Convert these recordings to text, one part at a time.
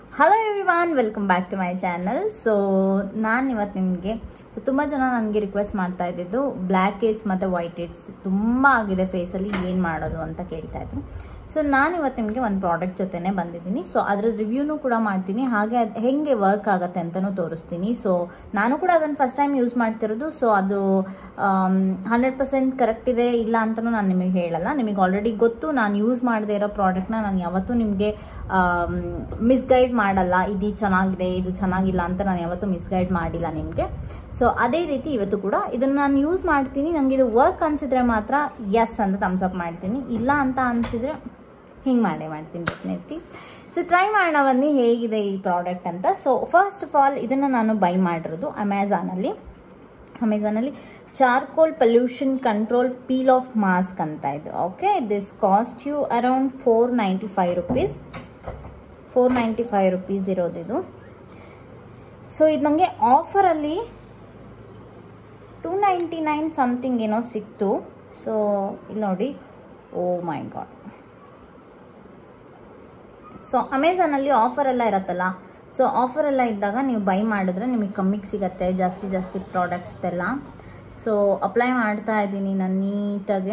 Hello everyone, welcome back to my channel. So ನಾನು ಇವತ್ತು ನಿಮಗೆ ತುಂಬ ಜನ ನನಗೆ ರಿಕ್ವೆಸ್ಟ್ ಮಾಡ್ತಾ ಇದ್ದಿದ್ದು ಬ್ಲ್ಯಾಕ್ ಹೆಡ್ಸ್ ಮತ್ತು ವೈಟ್ ಹೆಡ್ಸ್ ತುಂಬ ಆಗಿದೆ ಫೇಸಲ್ಲಿ, ಏನು ಮಾಡೋದು ಅಂತ ಕೇಳ್ತಾ ಇದ್ರು. ಸೊ ನಾನು ಇವತ್ತು ನಿಮಗೆ ಒಂದು ಪ್ರಾಡಕ್ಟ್ ಜೊತೆನೇ ಬಂದಿದ್ದೀನಿ. ಸೊ ಅದರ ರಿವ್ಯೂನು ಕೂಡ ಮಾಡ್ತೀನಿ, ಹಾಗೆ ಅದು ಹೆಂಗೆ ವರ್ಕ್ ಆಗುತ್ತೆ ಅಂತಲೂ ತೋರಿಸ್ತೀನಿ. ಸೊ ನಾನು ಕೂಡ ಅದನ್ನು ಫಸ್ಟ್ ಟೈಮ್ ಯೂಸ್ ಮಾಡ್ತಿರೋದು. ಸೊ ಅದು 100% ಕರೆಕ್ಟ್ ಇದೆ ಇಲ್ಲ ಅಂತಲೂ ನಾನು ನಿಮಗೆ ಹೇಳಲ್ಲ. ನಿಮಗೆ ಆಲ್ರೆಡಿ ಗೊತ್ತು, ನಾನು ಯೂಸ್ ಮಾಡದೇ ಇರೋ ಪ್ರಾಡಕ್ಟ್ನ ನಾನು ಯಾವತ್ತೂ ನಿಮಗೆ ಮಿಸ್ಗೈಡ್ ಮಾಡಲ್ಲ. ಇದು ಚೆನ್ನಾಗಿದೆ, ಇದು ಚೆನ್ನಾಗಿಲ್ಲ ಅಂತ ನಾನು ಯಾವತ್ತೂ ಮಿಸ್ಗೈಡ್ ಮಾಡಿಲ್ಲ ನಿಮಗೆ. ಸೊ ಅದೇ ರೀತಿ ಇವತ್ತು ಕೂಡ ಇದನ್ನು ನಾನು ಯೂಸ್ ಮಾಡ್ತೀನಿ. ನನಗೆ ಇದು ವರ್ಕ್ ಅನಿಸಿದ್ರೆ ಮಾತ್ರ ಎಸ್ ಅಂತ ಥಮ್ಸ್ ಅಪ್ ಮಾಡ್ತೀನಿ, ಇಲ್ಲ ಅಂತ ಅನಿಸಿದ್ರೆ ಹಿಂಗೆ ಮಾಡ್ತೀನಿ ಡೆಫಿನೆಟ್ಲಿ. ಸೊ ಟ್ರೈ ಮಾಡೋಣ ಬನ್ನಿ ಹೇಗಿದೆ ಈ ಪ್ರಾಡಕ್ಟ್ ಅಂತ. ಸೊ ಫಸ್ಟ್ ಆಫ್ ಆಲ್ ಇದನ್ನು ನಾನು ಬೈ ಮಾಡಿರೋದು ಅಮೆಝಾನಲ್ಲಿ charcoal pollution control peel off mask ಅಂತ ಇದು. Okay, this cost you around 495 rupees. 495 rupees ಇರೋದಿದು. ಸೊ ಇದು ನನಗೆ ಆಫರಲ್ಲಿ 299 ಸಮಥಿಂಗ್ ಏನೋ ಸಿಕ್ತು. ಸೊ ಇಲ್ಲಿ ನೋಡಿ, ಓ ಮೈ ಗಾಡ್. ಸೊ ಅಮೆಝಾನಲ್ಲಿ ಆಫರ್ ಎಲ್ಲ ಇರತ್ತಲ್ಲ, ಸೊ ಆಫರ್ ಎಲ್ಲ ಇದ್ದಾಗ ನೀವು ಬೈ ಮಾಡಿದ್ರೆ ನಿಮಗೆ ಕಮ್ಮಿಗೆ ಸಿಗತ್ತೆ ಜಾಸ್ತಿ ಪ್ರಾಡಕ್ಟ್ಸ್ ಎಲ್ಲ. ಸೊ ಅಪ್ಲೈ ಮಾಡ್ತಾ ಇದ್ದೀನಿ ನಾನು ನೀಟಾಗಿ.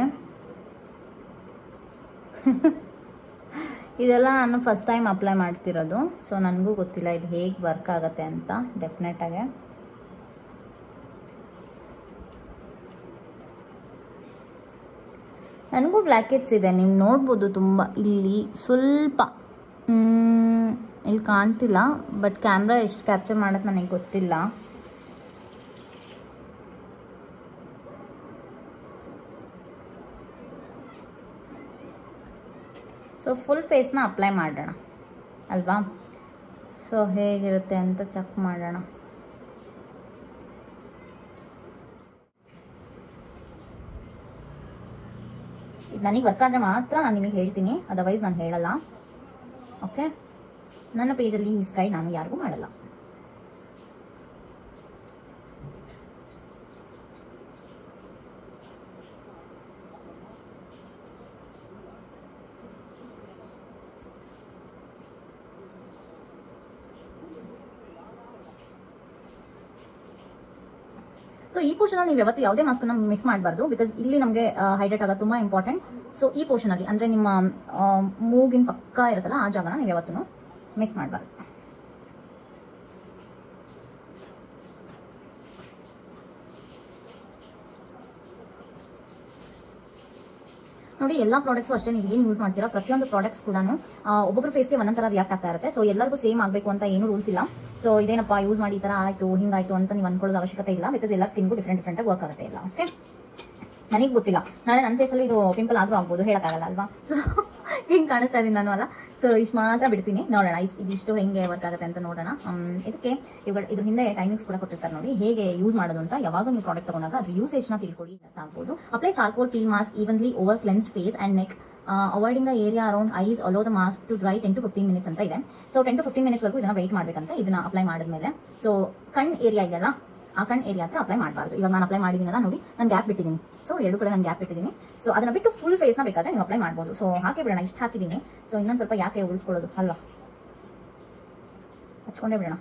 ಇದೆಲ್ಲ ನಾನು ಫಸ್ಟ್ ಟೈಮ್ ಅಪ್ಲೈ ಮಾಡ್ತಿರೋದು. ಸೊ ನನಗೂ ಗೊತ್ತಿಲ್ಲ ಇದು ಹೇಗೆ ವರ್ಕ್ ಆಗುತ್ತೆ ಅಂತ. ಡೆಫಿನೆಟಾಗಿ ನನಗೂ ಬ್ಲ್ಯಾಕ್ ಹೆಡ್ಸ್ ಇದೆ, ನೀವು ನೋಡ್ಬೋದು. ತುಂಬ ಇಲ್ಲಿ ಸ್ವಲ್ಪ ಇಲ್ಲಿ ಕಾಣ್ತಿಲ್ಲ, ಬಟ್ ಕ್ಯಾಮ್ರಾ ಎಷ್ಟು ಕ್ಯಾಪ್ಚರ್ ಮಾಡೋದು ನನಗೆ ಗೊತ್ತಿಲ್ಲ. ಸೊ ಫುಲ್ ಫೇಸ್ನ ಅಪ್ಲೈ ಮಾಡೋಣ ಅಲ್ವಾ? ಸೊ ಹೇಗಿರುತ್ತೆ ಅಂತ ಚೆಕ್ ಮಾಡೋಣ. ಇದು ನನಗೆ ವರ್ಕ್ ಆದರೆ ಮಾತ್ರ ನಾನು ನಿಮಗೆ ಹೇಳ್ತೀನಿ, ಅದರ್ವೈಸ್ ನಾನು ಹೇಳಲ್ಲ. ಓಕೆ, ನನ್ನ ಪೇಜಲ್ಲಿ ಮಿಸ್ಗೈಡ್ ನಾನು ಯಾರಿಗೂ ಮಾಡಲ್ಲ. ಸೊ ಈ ಪೋರ್ಷನ್ ನೀವು ಯಾವತ್ತು ಯಾವುದೇ ಮಾಸ್ಕ್ ಮಿಸ್ ಮಾಡಬಾರ್ದು, ಬಿಕಾಸ್ ಇಲ್ಲಿ ನಮಗೆ ಹೈಡ್ರೇಟ್ ಆಗೋದು ತುಂಬಾ ಇಂಪಾರ್ಟೆಂಟ್. ಸೊ ಈ ಪೋರ್ಷನ್ ಅಲ್ಲಿ ಅಂದ್ರೆ ನಿಮ್ಮ ಮೂಗಿನ ಪಕ್ಕ ಇರುತ್ತಲ್ಲ, ಆ ಜಾಗನ ನೀವು ಯಾವತ್ತೂ ಮಿಸ್ ಮಾಡಬಾರ್ದು. ನೋಡಿ, ಎಲ್ಲಾ ಪ್ರಾಡಕ್ಟ್ಸ್ ಅಷ್ಟೇ, ನೀವು ಏನು ಯೂಸ್ ಮಾಡ್ತೀರಾ ಪ್ರತಿಯೊಂದು ಪ್ರಾಡಕ್ಟ್ಸ್ ಕೂಡ ಒಬ್ಬೊಬ್ಬರು ಫೇಸ್ಗೆ ಒಂದೊಂದರ ರಿಯಾಕ್ಟ್ ಆಗ್ತಾ ಇರುತ್ತೆ. ಸೊ ಎಲ್ಲರಿಗೂ ಸೇಮ್ ಆಗಬೇಕು ಅಂತ ಏನು ರೂಲ್ಸ್ ಇಲ್ಲ. ಸೊ ಇದೇನಪ್ಪ ಯೂಸ್ ಮಾಡಿ ಈ ತರ ಆಯ್ತು ಹಿಂಗಾಯ್ತು ಅಂತ ನೀವು ಅನ್ಕೊಳ್ಳೋದು ಅವಶ್ಯಕತೆ ಇಲ್ಲ, ಬಿಕಾಸ್ ಎಲ್ಲ ಸ್ಕಿನ್ಗೂ ಡಿಫ್ರೆಂಟ್ ಆಗಿ ವರ್ಕ್ ಆಗುತ್ತೆ ಇಲ್ಲ. ಓಕೆ, ನನಗೆ ಗೊತ್ತಿಲ್ಲ, ನಾಳೆ ನನ್ನ ಫೇಸಲ್ಲಿ ಇದು ಪಿಂಪಲ್ ಆದ್ರೂ ಆಗ್ಬೋದು, ಹೇಳಕ್ಕಾಗಲ್ಲ ಅಲ್ವಾ? ಸೊ ಹಿಂಗೆ ಕಾಣಿಸ್ತಾ ಇದೀನಿ ನಾನು ಅಲ್ಲ. ಸೊ ಇಷ್ಟು ಮಾತ್ರ ಬಿಡ್ತೀನಿ, ನೋಡೋಣ ಇದಿಷ್ಟು ಹೆಂಗೆ ವರ್ಕ್ ಆಗುತ್ತೆ ಅಂತ ನೋಡೋಣ. ಇದಕ್ಕೆ ಇದ್ರ ಹಿಂದೆ ಟೈಮಿಂಗ್ಸ್ ಕೂಡ ಕೊಟ್ಟಿರ್ತಾರೆ ನೋಡಿ, ಹೇಗೆ ಯೂಸ್ ಮಾಡೋದು ಅಂತ. ಯಾವಾಗ ನೀವು ಪ್ರಾಡಕ್ಟ್ ತಗೊಂಡಾಗ ಅದ್ರ ಯೂಸೇಜ್ನ ತಿಳ್ಕೊಳ್ಳಿ ಅಂತ ಆಗ್ಬೋದು. Apply charcoal peel mask evenly over cleansed face and neck, avoiding the area around eyes, allow the mask to dry 10 to 15 minutes ಅಂತ ಇದೆ. ಸೊ 10 to 15 minutes ವರೆಗೂ ಇದನ್ನ ವೆಯ್ಟ್ ಮಾಡ್ಬೇಕಂತ ಇದನ್ನ ಅಪ್ಲೈ ಮಾಡಿದ್ಮೇಲೆ. ಸೊ ಕಣ್ ಏರಿಯಾ ಇದೆಯಲ್ಲ, ಆ ಕಣ್ ಏರಿಯಾ ಹತ್ರ ಅಪ್ಲೈ ಮಾಡಬಾರ್ದು. ಇವಾಗ ನಾನು ಅಪ್ಲೈ ಮಾಡಿದ್ದೀನಲ್ಲ ನೋಡಿ, ನಾನು ಗ್ಯಾಪ್ ಬಿಟ್ಟಿದ್ದೀನಿ. ಸೊ ಎರಡು ಕಡೆ ನಾನು ಗ್ಯಾಪ್ ಬಿಟ್ಟಿದ್ದೀನಿ. ಸೊ ಅದನ್ನ ಬಿಟ್ಟು ಫುಲ್ ಫೇಸ್ನ ಬೇಕಾದ್ರೆ ನೀವು ಅಪ್ಲೈ ಮಾಡ್ಬೋದು. ಸೊ ಹಾಕಿ ಬಿಡೋಣ, ಇಷ್ಟು ಹಾಕಿದ್ದೀನಿ. ಸೊ ಇನ್ನೊಂದು ಸ್ವಲ್ಪ ಯಾಕೆ ಉಳಿಸ್ಕೊಳ್ಳೋದು ಅಲ್ವಾ, ಹಚ್ಕೊಂಡೇ ಬಿಡೋಣ.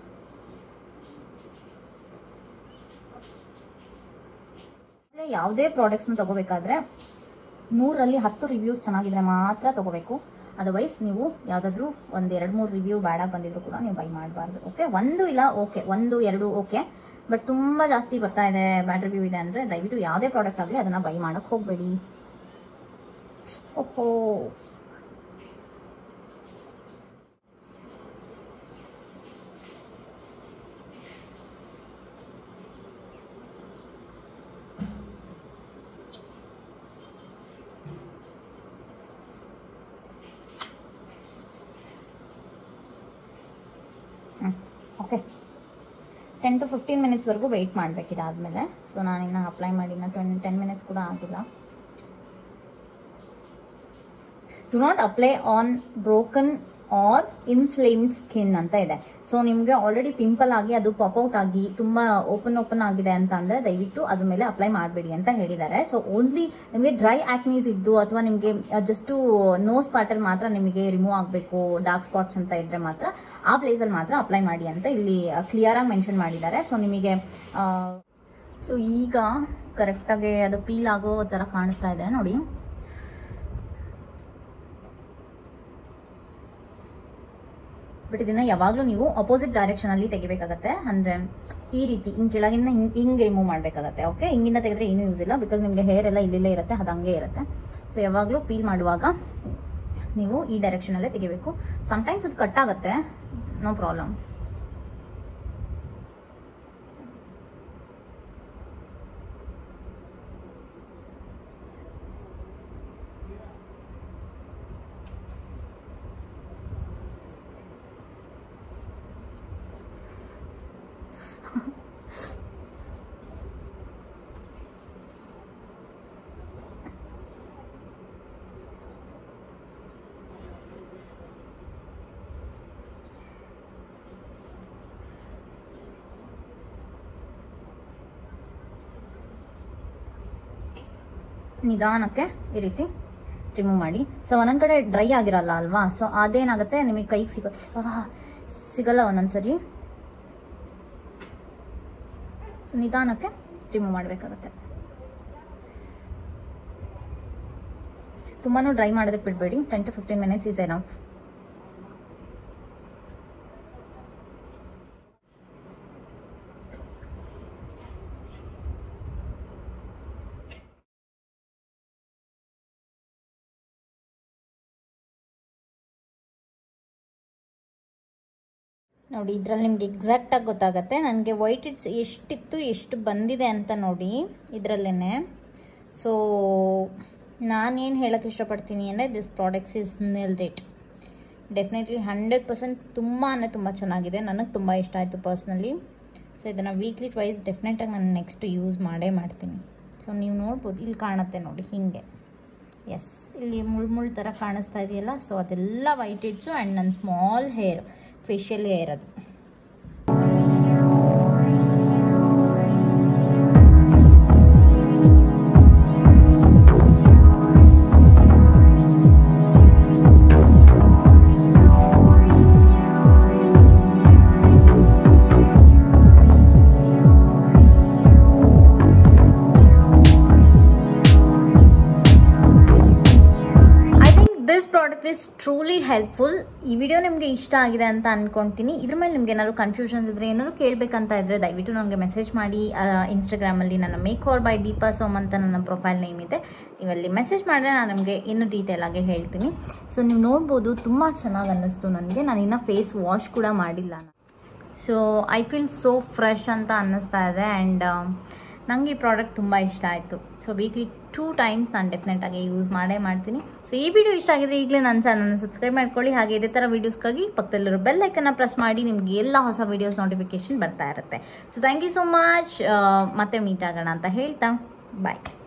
ಯಾವುದೇ ಪ್ರಾಡಕ್ಟ್ಸ್ನ ತಗೋಬೇಕಾದ್ರೆ 100ರಲ್ಲಿ 10 ರಿವ್ಯೂಸ್ ಚೆನ್ನಾಗಿದ್ರೆ ಮಾತ್ರ ತಗೋಬೇಕು. ಅದರ್ವೈಸ್ ನೀವು ಯಾವುದಾದ್ರೂ 1-2-3 ರಿವ್ಯೂ ಬ್ಯಾಡಾಗಿ ಬಂದಿದ್ರು ಕೂಡ ನೀವು ಬೈ ಮಾಡಬಾರ್ದು. ಓಕೆ, 1 ಇಲ್ಲ ಓಕೆ, 1-2 ಓಕೆ, ಬಟ್ ತುಂಬ ಜಾಸ್ತಿ ಬರ್ತಾ ಇದೆ, ಬ್ಯಾಡ್ ರಿವ್ಯೂ ಇದೆ ಅಂದರೆ ದಯವಿಟ್ಟು ಯಾವುದೇ ಪ್ರಾಡಕ್ಟ್ ಆಗಲಿ ಅದನ್ನು ಬೈ ಮಾಡೋಕ್ಕೆ ಹೋಗಬೇಡಿ. ಓಹೋ, ಓಕೆ, 10 to 15 minutes ವರೆಗೂ ವೆಯ್ಟ್ ಮಾಡಬೇಕು ಇದಾದಮೇಲೆ. ಸೊ ನಾನಿನ್ನು ಅಪ್ಲೈ ಮಾಡಿ 10 minutes ಕೂಡ ಆಗಿಲ್ಲ. Do not apply on broken or inflamed skin ಅಂತ ಇದೆ. ಸೊ ನಿಮಗೆ ಆಲ್ರೆಡಿ ಪಿಂಪಲ್ ಆಗಿ ಅದು ಪಾಪ್ಔಟ್ ಆಗಿ ತುಂಬಾ ಓಪನ್ ಆಗಿದೆ ಅಂತ ಅಂದ್ರೆ ದಯವಿಟ್ಟು ಅದ್ರ ಮೇಲೆ ಅಪ್ಲೈ ಮಾಡಬೇಡಿ ಅಂತ ಹೇಳಿದ್ದಾರೆ. ಸೊ ಓನ್ಲಿ ನಿಮಗೆ ಡ್ರೈ ಆಕ್ನೀಸ್ ಇದ್ದು ಅಥವಾ ನಿಮಗೆ ಜಸ್ಟ್ ನೋಸ್ ಪಾರ್ಟ್ ಅಲ್ಲಿ ಮಾತ್ರ ನಿಮಗೆ ರಿಮೂವ್ ಆಗಬೇಕು, ಡಾರ್ಕ್ ಸ್ಪಾಟ್ಸ್ ಅಂತ ಇದ್ರೆ ಮಾತ್ರ ಆ ಪ್ಲೇಸಲ್ಲಿ ಮಾತ್ರ ಅಪ್ಲೈ ಮಾಡಿ ಅಂತ ಇಲ್ಲಿ ಕ್ಲಿಯರಾಗಿ ಮೆನ್ಷನ್ ಮಾಡಿದ್ದಾರೆ. ಸೊ ನಿಮಗೆ ಸೊ ಈಗ ಕರೆಕ್ಟಾಗಿ ಅದು ಪೀಲ್ ಆಗೋ ಥರ ಕಾಣಿಸ್ತಾ ಇದೆ ನೋಡಿ. ಬಟ್ ಇದನ್ನ ಯಾವಾಗಲೂ ನೀವು ಅಪೋಸಿಟ್ ಡೈರೆಕ್ಷನಲ್ಲಿ ತೆಗಿಬೇಕಾಗತ್ತೆ. ಅಂದರೆ ಈ ರೀತಿ ಹಿಂಗೆ ಕೆಳಗಿಂದ ಹಿಂಗೆ ರಿಮೂವ್ ಮಾಡಬೇಕಾಗತ್ತೆ. ಓಕೆ, ಹಿಂಗಿಂದ ತೆಗೆದ್ರೆ ಏನೂ ಯೂಸ್ ಇಲ್ಲ, ಬಿಕಾಸ್ ನಿಮಗೆ ಹೇರ್ ಎಲ್ಲ ಇಲ್ಲೇ ಇರುತ್ತೆ, ಅದು ಹಂಗೆ ಇರುತ್ತೆ. ಸೊ ಯಾವಾಗಲೂ ಪೀಲ್ ಮಾಡುವಾಗ ನೀವು ಈ ಡೈರೆಕ್ಷನಲ್ಲೇ ತೆಗಿಬೇಕು. ಸಮ್ಟೈಮ್ಸ್ ಅದು ಕಟ್ ಆಗುತ್ತೆ, ನೋ ಪ್ರಾಬ್ಲಮ್. ನಿಧಾನಕ್ಕೆ ಈ ರೀತಿ ರಿಮೂವ್ ಮಾಡಿ. ಸೊ ಒಂದೊಂದು ಕಡೆ ಡ್ರೈ ಆಗಿರಲ್ಲ ಅಲ್ವಾ, ಸೊ ಅದೇನಾಗುತ್ತೆ ನಿಮಗೆ ಕೈಗೆ ಸಿಗಲ್ಲ ಒಂದೊಂದ್ಸರಿ. ಸೊ ನಿಧಾನಕ್ಕೆ ರಿಮೂವ್ ಮಾಡಬೇಕಾಗತ್ತೆ. ತುಂಬಾನು ಡ್ರೈ ಮಾಡೋದಕ್ಕೆ ಬಿಡಬೇಡಿ. 10 to 15 minutes ಈಸ್ ಎನಫ್. ನೋಡಿ, ಇದರಲ್ಲಿ ನಿಮ್ಗೆ ಎಕ್ಸಾಕ್ಟಾಗಿ ಗೊತ್ತಾಗುತ್ತೆ ನನಗೆ ವೈಟ್ ಹೆಡ್ಸ್ ಎಷ್ಟಿತ್ತು ಎಷ್ಟು ಬಂದಿದೆ ಅಂತ ನೋಡಿ ಇದರಲ್ಲೇ. ಸೊ ನಾನೇನು ಹೇಳೋಕ್ಕೆ ಇಷ್ಟಪಡ್ತೀನಿ ಅಂದರೆ this products is nailed it. Definitely 100% ತುಂಬ ಅಂದರೆ ತುಂಬ ಚೆನ್ನಾಗಿದೆ. ನನಗೆ ತುಂಬ ಇಷ್ಟ ಆಯಿತು ಪರ್ಸ್ನಲಿ. ಸೊ ಇದನ್ನು ವೀಕ್ಲಿ ಟ್ವೈಸ್ ಡೆಫಿನೆಟಾಗಿ ನಾನು ನೆಕ್ಸ್ಟ್ ಯೂಸ್ ಮಾಡೇ ಮಾಡ್ತೀನಿ. ಸೊ ನೀವು ನೋಡ್ಬೋದು, ಇಲ್ಲಿ ಕಾಣುತ್ತೆ ನೋಡಿ ಹಿಂಗೆ. ಎಸ್, ಇಲ್ಲಿ ಮುಳ್ಳು ಥರ ಕಾಣಿಸ್ತಾ ಇದೆಯಲ್ಲ, ಸೊ ಅದೆಲ್ಲ ವೈಟ್ ಹೆಡ್ಸು ಆ್ಯಂಡ್ ನನ್ನ ಸ್ಮಾಲ್ ಹೇರ್, ಫೇಶಿಯಲ್ ಹೇರ್ ಅದು. This product is truly helpful. ಈ ವಿಡಿಯೋ ನಿಮಗೆ ಇಷ್ಟ ಆಗಿದೆ ಅಂತ ಅಂದ್ಕೊಳ್ತೀನಿ. ಇದ್ರ ಮೇಲೆ ನಿಮ್ಗೆ ಏನಾದ್ರು ಕನ್ಫ್ಯೂಷನ್ಸ್ ಇದ್ದರೆ, ಏನಾದ್ರು ಕೇಳಬೇಕಂತ ಇದ್ದರೆ ದಯವಿಟ್ಟು ನನಗೆ ಮೆಸೇಜ್ ಮಾಡಿ. ಇನ್ಸ್ಟಾಗ್ರಾಮಲ್ಲಿ ನನ್ನ make over by Deepa Som ಅಂತ ನನ್ನ ಪ್ರೊಫೈಲ್ ನೇಮ್ ಇದೆ. ನೀವಲ್ಲಿ ಮೆಸೇಜ್ ಮಾಡಿದ್ರೆ ನಾನು ನಿಮಗೆ ಇನ್ನೂ ಡೀಟೇಲ್ ಆಗಿ ಹೇಳ್ತೀನಿ. ಸೊ ನೀವು ನೋಡ್ಬೋದು, ತುಂಬ ಚೆನ್ನಾಗಿ ಅನ್ನಿಸ್ತು ನನಗೆ. ನಾನು ಇನ್ನೂ ಫೇಸ್ ವಾಶ್ ಕೂಡ ಮಾಡಿಲ್ಲ. So I feel so fresh ಅಂತ ಅನ್ನಿಸ್ತಾ ಇದೆ. ಆ್ಯಂಡ್ ನನಗೆ ಈ ಪ್ರಾಡಕ್ಟ್ ತುಂಬ ಇಷ್ಟ ಆಯಿತು. ಸೊ ವೀಕ್ಲಿ 2 times ನಾನು ಡೆಫಿನೆಟಾಗಿ ಯೂಸ್ ಮಾಡೇ ಮಾಡ್ತೀನಿ. ಸೊ ಈ ವಿಡಿಯೋ ಇಷ್ಟ ಆಗಿದ್ರೆ ಈಗಲೇ ನನ್ನ ಚಾನಲ್ನ ಸಬ್ಸ್ಕ್ರೈಬ್ ಮಾಡ್ಕೊಳ್ಳಿ. ಹಾಗೆ ಇದೇ ಥರ ವೀಡಿಯೋಸ್ಗಾಗಿ ಪಕ್ಕದಲ್ಲಿರೋ ಬೆಲ್ ಐಕನ್ನ ಪ್ರೆಸ್ ಮಾಡಿ. ನಿಮಗೆ ಎಲ್ಲ ಹೊಸ ವೀಡಿಯೋಸ್ ನೋಟಿಫಿಕೇಶನ್ ಬರ್ತಾ ಇರುತ್ತೆ. So thank you so much. ಮತ್ತೆ ಮೀಟ್ ಆಗೋಣ ಅಂತ ಹೇಳ್ತಾ ಬಾಯ್.